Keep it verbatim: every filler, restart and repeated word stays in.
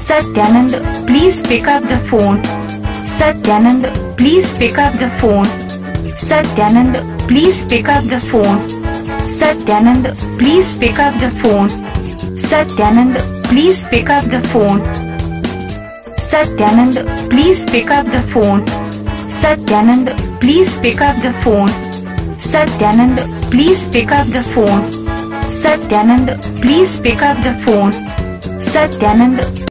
Satyanand, please pick up the phone. Satyanand, please pick up the phone. Satyanand, please pick up the phone. Satyanand, please pick up the phone. Satyanand, please pick up the phone. Satyanand, please pick up the phone. Satyanand, please pick up the phone. Satyanand, please pick up the phone. Satyanand, please pick up the phone. Satyanand,